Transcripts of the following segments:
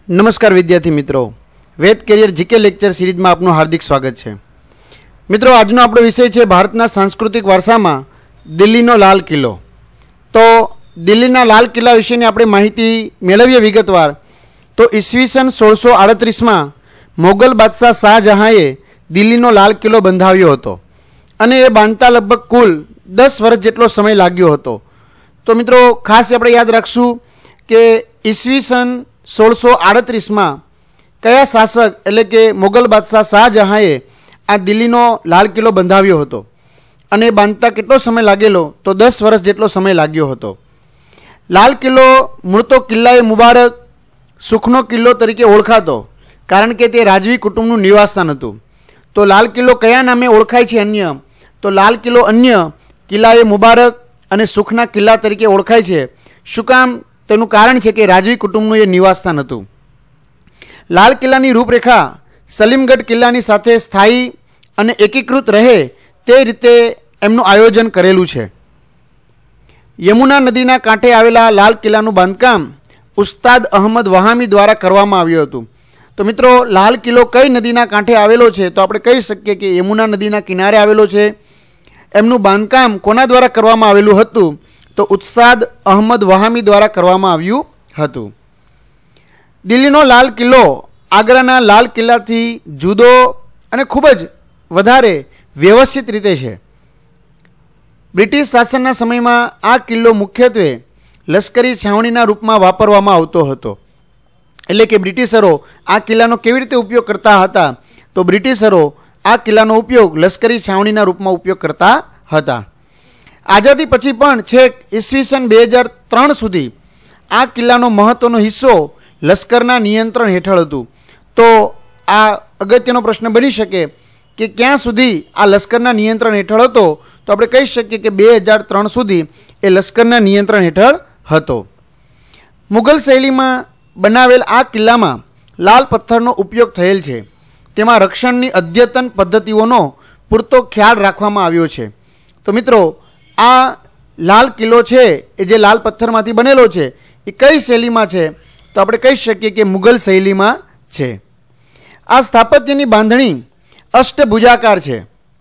નમસ્કાર વિદ્યાર્થી મિત્રો, વેદ કેરિયર જીકે લેક્ચર સિરીઝમાં આપનું હાર્દિક સ્વાગત છે. મિત્રો, આજનો આપણો વિષય છે ભારતના સાંસ્કૃતિક વારસામાં દિલ્હીનો લાલ કિલ્લો. તો દિલ્હીના લાલ કિલ્લા વિશેની આપણે માહિતી મેળવીએ વિગતવાર. તો ઈસવીસન 1638માં મોગલ બાદશાહ શાહજહાંએ દિલ્હીનો લાલ કિલ્લો બંધાવ્યો હતો અને એ બાંધતા લગભગ કુલ 10 વર્ષ જેટલો સમય લાગ્યો હતો. તો મિત્રો, ખાસ આપણે યાદ રાખશું કે ઈસવીસન 1638માં કયા શાસક એટલે કે મોગલ બાદશાહ શાહજહાંએ આ દિલ્હીનો લાલ કિલ્લો બંધાવ્યો હતો અને બાંધતા કેટલો સમય લાગેલો? તો 10 વર્ષ જેટલો સમય લાગ્યો હતો. લાલ કિલ્લો મૂળ તો કિલ્લાએ મુબારક સુખનો કિલ્લો તરીકે ઓળખાતો, કારણ કે તે રાજવી કુટુંબનું નિવાસસ્થાન હતું. તો લાલ કિલ્લો કયા નામે ઓળખાય છે? અન્ય તો લાલ કિલ્લો અન્ય કિલ્લાએ મુબારક અને સુખના કિલ્લા તરીકે ઓળખાય છે. શું કામ? તેનું કારણ છે કે રાજવી કુટુંબનું એ નિવાસસ્થાન હતું. લાલ કિલ્લાની રૂપરેખા સલીમગઢ કિલ્લાની સાથે સ્થાયી અને એકીકૃત રહે તે રીતે એમનું આયોજન કરેલું છે. યમુના નદીના કાંઠે આવેલા લાલ કિલ્લાનું બાંધકામ ઉસ્તાદ અહમદ વહામી દ્વારા કરવામાં આવ્યું હતું. તો મિત્રો, લાલ કિલ્લો કઈ નદીના કાંઠે આવેલો છે? તો આપણે કહી શકીએ કે યમુના નદીના કિનારે આવેલો છે. એમનું બાંધકામ કોના દ્વારા કરવામાં આવેલું હતું? તો ઉસ્તાદ અહમદ વહામી દ્વારા કરવામાં આવ્યું હતું. દિલ્હીનો લાલ કિલ્લો આગ્રાના લાલ કિલ્લાથી જુદો અને ખૂબ જ વધારે વ્યવસ્થિત રીતે છે. બ્રિટિશ શાસનના સમયમાં આ કિલ્લો મુખ્યત્વે લશ્કરી છાવણીના રૂપમાં વાપરવામાં આવતો હતો. એટલે કે બ્રિટિશરો આ કિલ્લાનો કેવી રીતે ઉપયોગ કરતા હતા? તો બ્રિટિશરો આ કિલ્લાનો ઉપયોગ લશ્કરી છાવણીના રૂપમાં ઉપયોગ કરતા હતા. આઝાદી પછી પણ છેક ઈસવીસન 2003 સુધી આ કિલ્લાનો મહત્ત્વનો હિસ્સો લશ્કરના નિયંત્રણ હેઠળ હતું. તો આ અગત્યનો પ્રશ્ન બની શકે કે ક્યાં સુધી આ લશ્કરના નિયંત્રણ હેઠળ હતો? તો આપણે કહી શકીએ કે 2003 સુધી એ લશ્કરના નિયંત્રણ હેઠળ હતો. મુઘલ શૈલીમાં બનાવેલ આ કિલ્લામાં લાલ પથ્થરનો ઉપયોગ થયેલ છે. તેમાં રક્ષણની અદ્યતન પદ્ધતિઓનો પૂરતો ખ્યાલ રાખવામાં આવ્યો છે. તો મિત્રો, આ લાલ કિલ્લો છે એ જે લાલ પથ્થરમાંથી બનેલો છે એ કઈ શૈલીમાં છે? તો આપણે કહી શકીએ કે મુઘલ શૈલીમાં છે. આ સ્થાપત્યની બાંધણી અષ્ટભુજાકાર છે.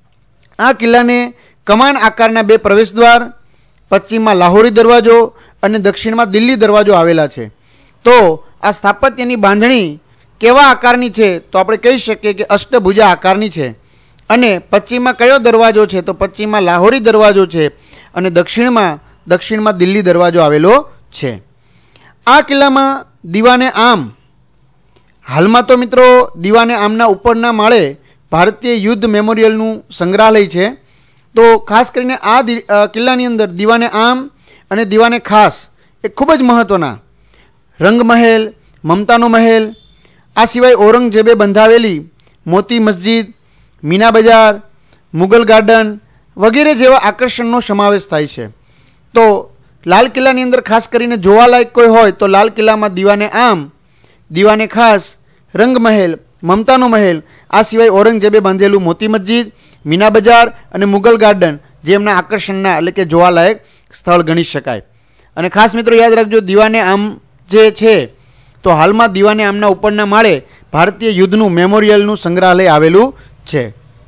આ કિલ્લાને કમાન આકારના 2 પ્રવેશદ્વાર, પશ્ચિમમાં લાહોરી દરવાજો અને દક્ષિણમાં દિલ્હી દરવાજો આવેલા છે. તો આ સ્થાપત્યની બાંધણી કેવા આકારની છે? તો આપણે કહી શકીએ કે અષ્ટભુજા આકારની છે. અને પશ્ચિમમાં કયો દરવાજો છે? તો પશ્ચિમમાં લાહોરી દરવાજો છે અને દક્ષિણમાં દિલ્હી દરવાજો આવેલો છે. આ કિલ્લામાં દીવાને આમ, હાલમાં તો મિત્રો દીવાને આમના ઉપરના માળે ભારતીય યુદ્ધ મેમોરિયલનું સંગ્રહાલય છે. તો ખાસ કરીને આ કિલ્લાની અંદર દીવાને આમ અને દીવાને ખાસ એ ખૂબ જ મહત્ત્વના રંગમહેલ, મમતાનો મહેલ, આ સિવાય ઔરંગઝેબે બંધાવેલી મોતી મસ્જિદ, મીના બજાર, મુગલ ગાર્ડન વગેરે જેવા આકર્ષણનો સમાવેશ થાય છે. તો લાલ કિલ્લાની અંદર ખાસ કરીને જોવાલાયક કોઈ હોય તો લાલ કિલ્લામાં દીવાને આમ, દીવાને ખાસ, રંગમહેલ, મમતાનો મહેલ, આ સિવાય ઔરંગઝેબે બાંધેલું મોતી મસ્જિદ, મીના બજાર અને મુગલ ગાર્ડન જે એમના આકર્ષણના એટલે કે જોવાલાયક સ્થળ ગણી શકાય. અને ખાસ મિત્રો યાદ રાખજો, દીવાને આમ જે છે તો હાલમાં દીવાને આમના ઉપરના માળે ભારતીય યુદ્ધનું મેમોરિયલનું સંગ્રહાલય આવેલું છે.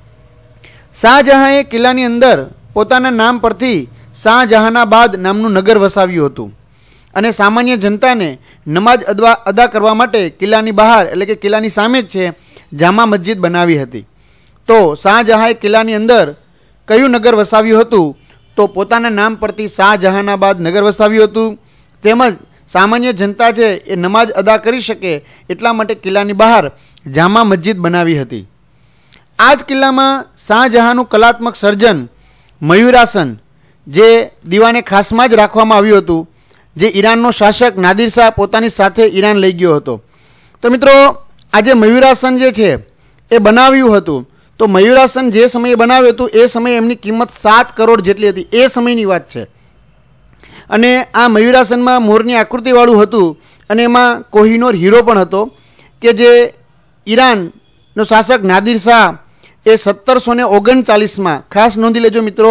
શાહજહાંએ કિલ્લાની અંદર પોતાના નામ પરથી શાહજહાનાબાદ નામનું નગર વસાવ્યું હતું અને સામાન્ય જનતાને નમાજ અદા કરવા માટે કિલ્લાની બહાર એટલે કે કિલ્લાની સામે જ છે જામા મસ્જિદ બનાવી હતી. તો શાહજહાંએ કિલ્લાની અંદર કયું નગર વસાવ્યું હતું? તો પોતાના નામ પરથી શાહજહાનાબાદ નગર વસાવ્યું હતું. તેમજ સામાન્ય જનતા છે એ નમાજ અદા કરી શકે એટલા માટે કિલ્લાની બહાર જામા મસ્જિદ બનાવી હતી. આ જ કિલ્લામાં શાહજહાંનું કલાત્મક સર્જન મયુરાસન જે દીવાને ખાસમાં જ રાખવામાં આવ્યું હતું, જે ઈરાનનો શાસક નાદિર શાહ પોતાની સાથે ઈરાન લઈ ગયો હતો. તો મિત્રો, આ જે મયુરાસન જે છે એ બનાવ્યું હતું. તો મયુરાસન જે સમયે બનાવ્યું હતું એ સમયે એમની કિંમત 7 કરોડ જેટલી હતી. એ સમયની વાત છે. અને આ મયુરાસનમાં મોરની આકૃતિવાળું હતું અને એમાં કોહિનૂર હીરો પણ હતો કે જે ઈરાનનો શાસક નાદિર શાહ એ 1739માં, ખાસ નોંધી લેજો મિત્રો,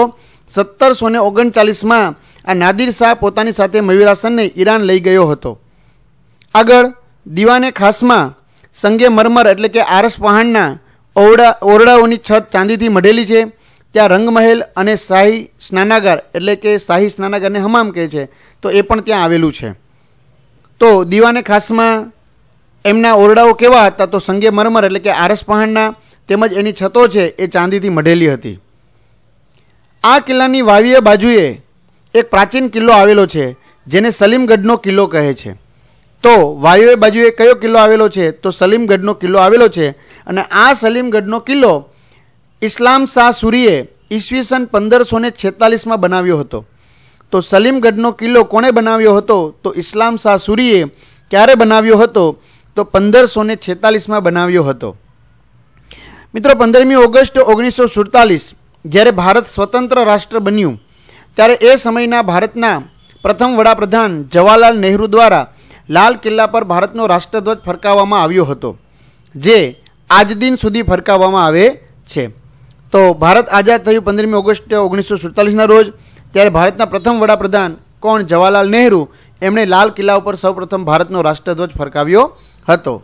1739માં આ નાદિર શાહ પોતાની સાથે મયુરાસનને ઈરાન લઈ ગયો હતો. આગળ દીવાને ખાસમાં સંગે મરમર એટલે કે આરસ પહાણના ઓરડાઓની છત ચાંદીથી મઢેલી છે. ત્યાં રંગમહેલ અને શાહી સ્નાનાગાર એટલે કે શાહી સ્નાનાગારને હમામ કહે છે, તો એ પણ ત્યાં આવેલું છે. તો દીવાને ખાસમાં એમના ઓરડાઓ કેવા હતા? તો સંગે મરમર એટલે કે આરસ પહાણના, તેમજ એની છતો છે એ ચાંદીથી મઢેલી હતી. આ કિલ્લાની વાયવ્ય બાજુએ એક પ્રાચીન કિલ્લો આવેલો છે જેને સલીમગઢનો કિલ્લો કહે છે. તો વાયવ્ય બાજુએ કયો કિલ્લો આવેલો છે? તો સલીમગઢનો કિલ્લો આવેલો છે. અને આ સલીમગઢનો કિલ્લો ઇસ્લામ શાહ સૂરીએ ઈસવીસન 1546માં બનાવ્યો હતો. તો સલીમગઢનો કિલ્લો કોણે બનાવ્યો હતો? તો ઇસ્લામ શાહ સૂરીએ ક્યારે બનાવ્યો હતો? તો 1546માં બનાવ્યો હતો. મિત્રો, 15મી ઓગસ્ટ 1947 જ્યારે ભારત સ્વતંત્ર રાષ્ટ્ર બન્યું ત્યારે એ સમયના ભારતના પ્રથમ વડાપ્રધાન જવાહરલાલ નહેરુ દ્વારા લાલ કિલ્લા પર ભારતનો રાષ્ટ્રધ્વજ ફરકાવવામાં આવ્યો હતો, જે આજ દિન સુધી ફરકાવવામાં આવે છે. તો ભારત આઝાદ થયું 15મી ઓગસ્ટ 1947ના રોજ. ત્યારે ભારતના પ્રથમ વડાપ્રધાન કોણ? જવાહરલાલ નહેરુ. એમણે લાલ કિલ્લા ઉપર સૌપ્રથમ ભારતનો રાષ્ટ્રધ્વજ ફરકાવ્યો હતો.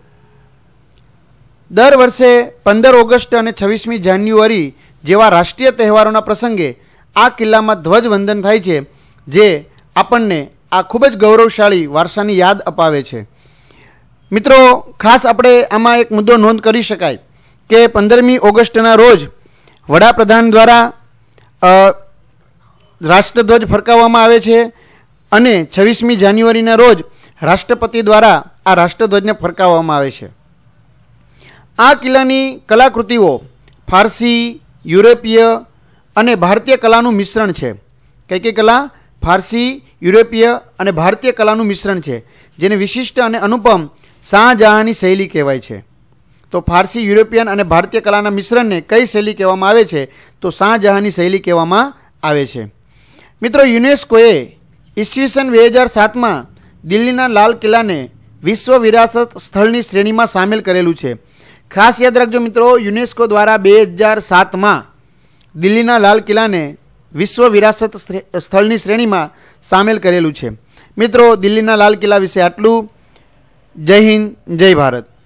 દર વર્ષે 15 ઓગસ્ટ અને 26મી જાન્યુઆરી જેવા રાષ્ટ્રીય તહેવારોના પ્રસંગે આ કિલ્લામાં ધ્વજવંદન થાય છે, જે આપણને આ ખૂબ જ ગૌરવશાળી વારસાની યાદ અપાવે છે. મિત્રો, ખાસ આપણે આમાં એક મુદ્દો નોંધ કરી શકાય કે 15મી ઓગસ્ટના રોજ વડાપ્રધાન દ્વારા રાષ્ટ્રધ્વજ ફરકાવવામાં આવે છે અને 26મી જાન્યુઆરીના રોજ રાષ્ટ્રપતિ દ્વારા આ રાષ્ટ્રધ્વજને ફરકાવવામાં આવે છે. આ કિલ્લાની કલાકૃતિઓ ફારસી, યુરોપીય અને ભારતીય કલાનું મિશ્રણ છે. કઈ કઈ કલા? ફારસી, યુરોપીય અને ભારતીય કલાનું મિશ્રણ છે, જેને વિશિષ્ટ અને અનુપમ શાહજહાંની શૈલી કહેવાય છે. તો ફારસી, યુરોપિયન અને ભારતીય કલાના મિશ્રણને કઈ શૈલી કહેવામાં આવે છે? તો શાહજહાંની શૈલી કહેવામાં આવે છે. મિત્રો, યુનેસ્કોએ ઈસવીસન 2007માં દિલ્હીના લાલ કિલ્લાને વિશ્વ વિરાસત સ્થળની શ્રેણીમાં સામેલ કરેલું છે. ખાસ યાદ રાખજો મિત્રો, યુનેસ્કો દ્વારા 2007માં દિલ્હીના લાલ કિલ્લાને વિશ્વ વિરાસત સ્થળની શ્રેણીમાં સામેલ કરેલું છે. મિત્રો, દિલ્હીના લાલ કિલ્લા વિશે આટલું. જય હિન્દ, જય ભારત.